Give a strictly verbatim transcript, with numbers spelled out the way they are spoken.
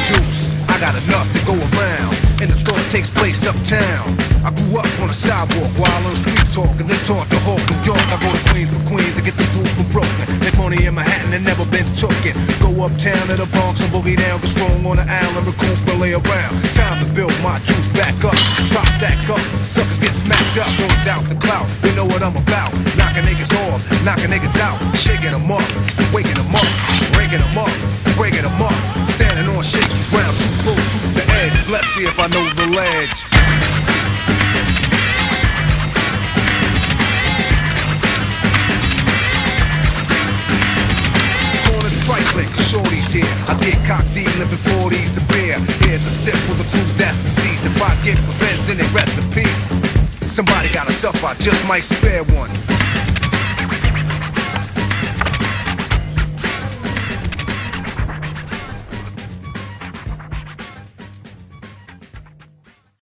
juice, I got enough to go around, and the thought takes place uptown. I grew up on the sidewalk while on street talk, and then taught the whole New York. I go to Queens for Queens to get the food from Brooklyn. Make money in Manhattan and never been tooken. Go uptown to the Bronx and boogie down, get strong on the island, recoup and lay around. Time to build my juice back up, pop stack up, suckers get smacked up, don't doubt the clout. They know what I'm about, knocking niggas off, knocking niggas out, shaking them up, waking them up, breaking them up, breaking them up, standing on shaky ground, too close to the edge. Let's see if I know the ledge. Trifling, shorties here. I get cocked deep, living forties to beer. Here's a sip for the crew that's deceased. If I get revenge, then they rest in peace. Somebody got a self, I just might spare one.